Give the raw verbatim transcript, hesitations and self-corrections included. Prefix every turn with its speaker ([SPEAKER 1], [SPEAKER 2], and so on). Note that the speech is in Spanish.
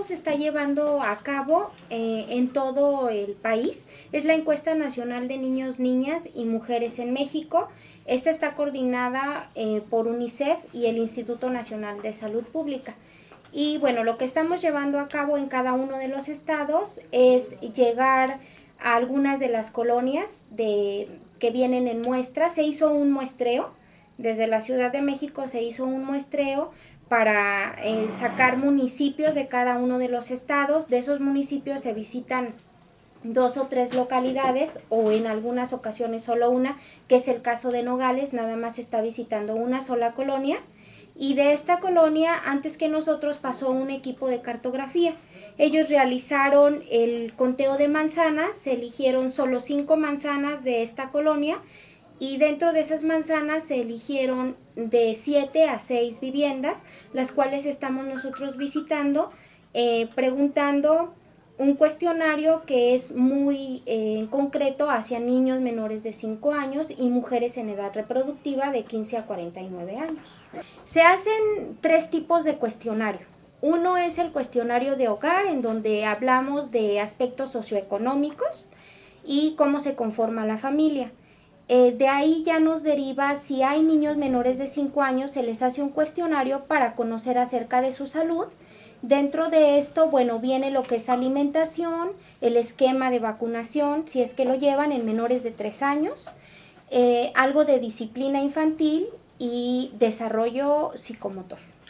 [SPEAKER 1] trabajo se está llevando a cabo eh, en todo el país. Es la encuesta nacional de niños, niñas y mujeres en México. Esta está coordinada eh, por UNICEF y el Instituto Nacional de Salud Pública. Y bueno, lo que estamos llevando a cabo en cada uno de los estados es llegar a algunas de las colonias de, que vienen en muestra. Se hizo un muestreo, desde la Ciudad de México se hizo un muestreo para eh, sacar municipios de cada uno de los estados. De esos municipios se visitan dos o tres localidades o en algunas ocasiones solo una, que es el caso de Nogales, nada más está visitando una sola colonia. Y de esta colonia, antes que nosotros, pasó un equipo de cartografía. Ellos realizaron el conteo de manzanas, se eligieron solo cinco manzanas de esta colonia y dentro de esas manzanas se eligieron de siete a seis viviendas, las cuales estamos nosotros visitando, eh, preguntando un cuestionario que es muy eh, concreto hacia niños menores de cinco años y mujeres en edad reproductiva de quince a cuarenta y nueve años. Se hacen tres tipos de cuestionario. Uno es el cuestionario de hogar, en donde hablamos de aspectos socioeconómicos y cómo se conforma la familia. Eh, de ahí ya nos deriva, si hay niños menores de cinco años, se les hace un cuestionario para conocer acerca de su salud. Dentro de esto, bueno, viene lo que es alimentación, el esquema de vacunación, si es que lo llevan en menores de tres años, eh, algo de disciplina infantil y desarrollo psicomotor.